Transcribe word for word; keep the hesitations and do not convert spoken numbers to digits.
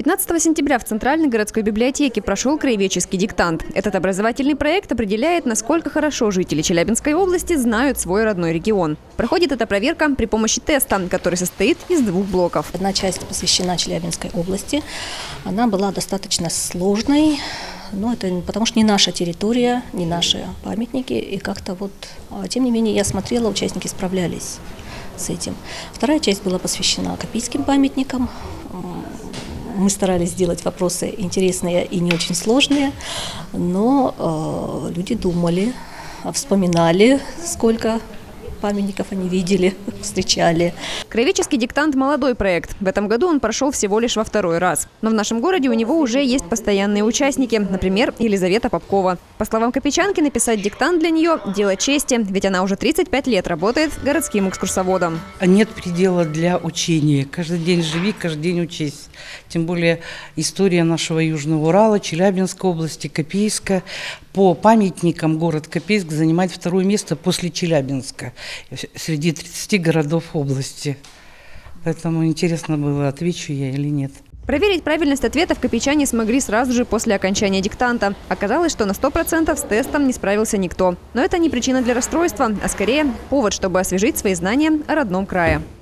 пятнадцатого сентября в Центральной городской библиотеке прошел краеведческий диктант. Этот образовательный проект определяет, насколько хорошо жители Челябинской области знают свой родной регион. Проходит эта проверка при помощи теста, который состоит из двух блоков. Одна часть посвящена Челябинской области. Она была достаточно сложной, но это потому что не наша территория, не наши памятники. И как-то вот, тем не менее, я смотрела, участники справлялись с этим. Вторая часть была посвящена копийским памятникам. Мы старались сделать вопросы интересные и не очень сложные, но э, люди думали, вспоминали, сколько памятников они видели, встречали. Краеведческий диктант – молодой проект. В этом году он прошел всего лишь во второй раз. Но в нашем городе у него уже есть постоянные участники, например, Елизавета Попкова. По словам копейчанки, написать диктант для нее – дело чести, ведь она уже тридцать пять лет работает городским экскурсоводом. Нет предела для учения. Каждый день живи, каждый день учись. Тем более история нашего Южного Урала, Челябинской области, Копейска. По памятникам город Копейск занимает второе место после Челябинска среди тридцати городов области. Поэтому интересно было, отвечу я или нет. Проверить правильность ответов копейчане смогли сразу же после окончания диктанта. Оказалось, что на сто процентов с тестом не справился никто. Но это не причина для расстройства, а скорее повод, чтобы освежить свои знания о родном крае.